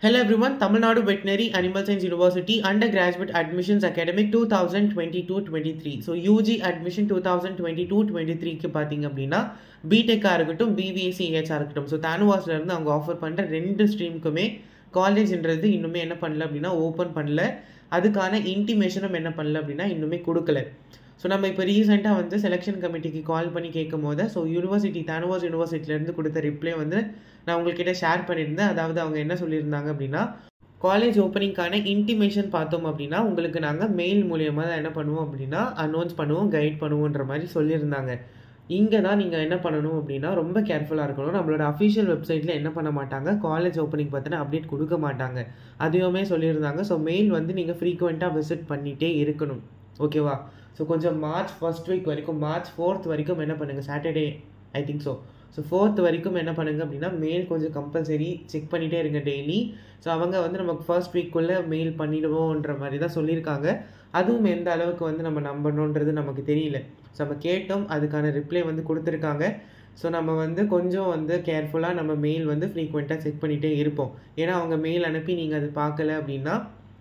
Hello everyone, Tamil Nadu Veterinary Animal Science University Undergraduate Admissions Academic 2022-23. So UG Admission 2022-23 க்கு பாத்தீங்க அப்படின்னா பிடெக்கா இருக்கட்டும் பிவிஎஸ்சிஹெச்ஆ இருக்கட்டும் ஸோ தானுவாஸ்ல இருந்து அவங்க ஆஃபர் பண்ற ரெண்டு ஸ்ட்ரீமுக்குமே காலேஜ்ன்றது இன்னுமே என்ன பண்ணல அப்படின்னா ஓப்பன் பண்ணல. அதுக்கான இன்டிமேஷனும் என்ன பண்ணல அப்படின்னா இன்னுமே கொடுக்கல. ஸோ நம்ம இப்போ ரீசெண்டாக வந்து செலெக்ஷன் கமிட்டிக்கு கால் பண்ணி கேட்கும் போது ஸோ யூனிவர்சிட்டி தானுவாஸ் யூனிவர்சிட்டியிலேருந்து கொடுத்த ரிப்ளை வந்து நான் உங்கள்கிட்ட ஷேர் பண்ணியிருந்தேன். அதாவது அவங்க என்ன சொல்லியிருந்தாங்க அப்படின்னா காலேஜ் ஓப்பனிங்கான இன்டிமேஷன் பார்த்தோம் அப்படின்னா உங்களுக்கு நாங்கள் மெயில் மூலியமாக தான் என்ன பண்ணுவோம் அப்படின்னா அனௌன்ஸ் பண்ணுவோம், கைட் பண்ணுவோன்ற மாதிரி சொல்லியிருந்தாங்க. இங்கே தான் நீங்கள் என்ன பண்ணணும் அப்படின்னா ரொம்ப கேர்ஃபுல்லாக இருக்கணும். நம்மளோட அஃபிஷியல் வெப்சைட்டில் என்ன பண்ண மாட்டாங்க, காலேஜ் ஓப்பனிங் பார்த்தினா அப்டேட் கொடுக்க மாட்டாங்க. அதையுமே சொல்லியிருந்தாங்க. ஸோ மெயில் வந்து நீங்கள் ஃப்ரீக்வெண்ட்டாக விசிட் பண்ணிகிட்டே இருக்கணும். ஓகேவா? ஸோ கொஞ்சம் மார்ச் ஃபர்ஸ்ட் வீக் வரைக்கும், மார்ச் 4th வரைக்கும் என்ன பண்ணுங்கள், Saturday I think so 4th வரைக்கும் என்ன பண்ணுங்கள் அப்படின்னா மெயில் கொஞ்சம் கம்பல்சரி செக் பண்ணிகிட்டே இருங்க டெய்லி. ஸோ அவங்க வந்து நமக்கு ஃபர்ஸ்ட் வீக்குள்ளே மெயில் பண்ணிடுவோன்ற மாதிரி தான் சொல்லியிருக்காங்க. அதுவும் எந்த அளவுக்கு வந்து நம்ம நம்பணுன்றது நமக்கு தெரியல. ஸோ நம்ம கேட்டோம், அதுக்கான ரிப்ளை வந்து கொடுத்துருக்காங்க. ஸோ நம்ம வந்து கொஞ்சம் வந்து கேர்ஃபுல்லாக நம்ம மெயில் வந்து ஃப்ரீக்வெண்ட்டாக செக் பண்ணிகிட்டே இருப்போம். ஏன்னா அவங்க மெயில் அனுப்பி நீங்கள் அது பார்க்கல அப்படின்னா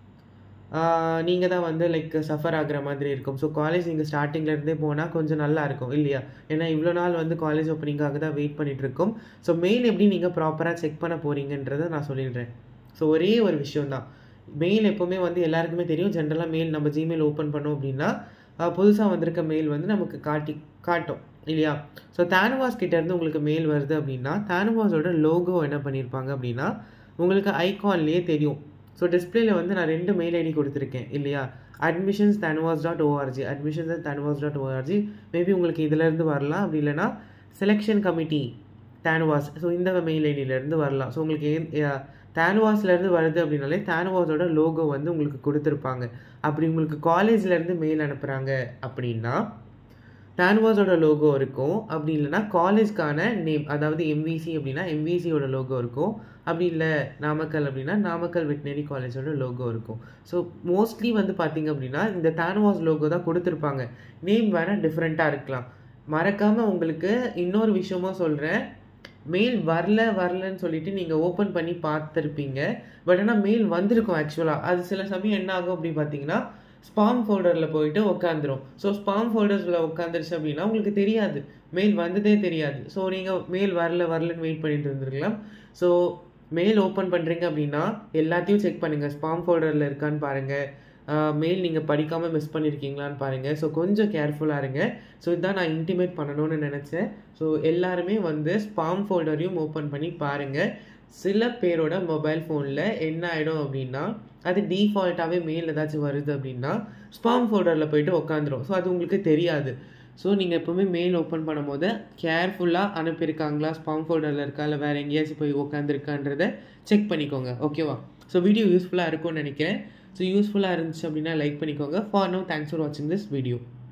நீங்கள் தான் வந்து லைக் சஃபர் ஆகிற மாதிரி இருக்கும். ஸோ காலேஜ் நீங்கள் ஸ்டார்டிங்லேருந்தே போனால் கொஞ்சம் நல்லா இருக்கும் இல்லையா? ஏன்னா இவ்வளோ நாள் வந்து காலேஜ் ஓப்பனிங்காக தான் வெயிட் பண்ணிகிட்ருக்கோம். ஸோ மெயில் எப்படி நீங்கள் ப்ராப்பராக செக் பண்ண போகிறீங்கன்றதை நான் சொல்லிடுறேன். ஸோ ஒரே ஒரு விஷயந்தான், மெயில் எப்போவுமே வந்து எல்லாருக்குமே தெரியும். ஜென்ரலாக மெயில் நம்ம ஜிமெயில் ஓப்பன் பண்ணோம் அப்படின்னா புதுசாக வந்திருக்க மெயில் வந்து நமக்கு காட்டும் இல்லையா? ஸோ தானுவாஸ் கிட்டேருந்து உங்களுக்கு மெயில் வருது அப்படின்னா தானுவாஸோட லோகோ என்ன பண்ணியிருப்பாங்க அப்படின்னா உங்களுக்கு ஐகான்லேயே தெரியும். ஸோ டிஸ்பிளேல வந்து நான் 2 மெயில் ஐடி கொடுத்துருக்கேன் இல்லையா? admissions.tanuvas.org, admissions.tanuvas.org. மேபி உங்களுக்கு இதிலேருந்து வரலாம், அப்படி இல்லைனா செலெக்ஷன் கமிட்டி தானுவாஸ், ஸோ இந்த மெயில் ஐடியிலேருந்து வரலாம். ஸோ உங்களுக்கு தானுவாஸ்லேருந்து வருது அப்படின்னாலே தானுவாஸோட லோகோ வந்து உங்களுக்கு கொடுத்துருப்பாங்க. அப்படி உங்களுக்கு காலேஜ்லேருந்து மெயில் அனுப்புகிறாங்க அப்படின்னா தானுவாஸோட லோகோ இருக்கும். அப்படி இல்லைனா காலேஜ்க்கான நேம், அதாவது எம்விசி அப்படின்னா எம்விசியோட லோகோ இருக்கும். அப்படி இல்லை நாமக்கல் அப்படின்னா நாமக்கல் வெட்டினரி காலேஜோட லோகோ இருக்கும். ஸோ மோஸ்ட்லி வந்து பார்த்திங்க அப்படின்னா இந்த தானுவாஸ் லோகோ தான் கொடுத்துருப்பாங்க. நேம் வேணால் டிஃப்ரெண்ட்டாக இருக்கலாம். மறக்காமல் உங்களுக்கு இன்னொரு விஷயமும் சொல்கிறேன், மெயில் வரலன்னு சொல்லிட்டு நீங்கள் ஓப்பன் பண்ணி பார்த்துருப்பீங்க. பட் ஆனால் மெயில் வந்திருக்கும் ஆக்சுவலாக. அது சில சமயம் என்ன ஆகும் அப்படி பார்த்தீங்கன்னா ஸ்பாம் ஃபோல்டரில் போயிட்டு உட்காந்துரும். ஸோ ஸ்பாம் ஃபோல்டர்ஸில் உட்காந்துருச்சு அப்படின்னா உங்களுக்கு தெரியாது, மெயில் வந்ததே தெரியாது. ஸோ நீங்கள் மெயில் வரலன்னு வெயிட் பண்ணிட்டு இருந்துருக்கலாம். ஸோ மெயில் ஓப்பன் பண்ணுறீங்க அப்படின்னா எல்லாத்தையும் செக் பண்ணுங்கள், ஸ்பாம் ஃபோல்டரில் இருக்கான்னு பாருங்கள், மெயில் நீங்கள் படிக்காமல் மிஸ் பண்ணியிருக்கீங்களான்னு பாருங்கள். ஸோ கொஞ்சம் கேர்ஃபுல்லாக இருங்க. ஸோ இதுதான் நான் இன்டிமேட் பண்ணணும்னு நினச்சேன். ஸோ எல்லாருமே வந்து ஸ்பாம் ஃபோல்டரையும் ஓப்பன் பண்ணி பாருங்கள். சில பேரோட மொபைல் ஃபோனில் என்ன ஆகிடும் அப்படின்னா அது டிஃபால்ட்டாகவே மெயில் ஏதாச்சும் வருது அப்படின்னா ஸ்பாம் ஃபோல்டரில் போயிட்டு உட்காந்துரும். ஸோ அது உங்களுக்கு தெரியாது. ஸோ நீங்கள் எப்போவுமே மெயில் ஓப்பன் பண்ணும் போது கேர்ஃபுல்லாக அனுப்பியிருக்காங்களா, ஸ்பாம் ஃபோல்டரில் இருக்கா இல்லை வேறு எங்கேயாச்சும் போய் உட்காந்துருக்கான்றதை செக் பண்ணிக்கோங்க. ஓகேவா? ஸோ வீடியோ யூஸ்ஃபுல்லாக இருக்கும்னு நினைக்கிறேன். ஸோ யூஸ்ஃபுல்லாக இருந்துச்சு அப்படின்னா லைக் பண்ணிக்கோங்க. ஃபார் நவ் தேங்க்ஸ் ஃபார் வாட்சிங் திஸ் வீடியோ.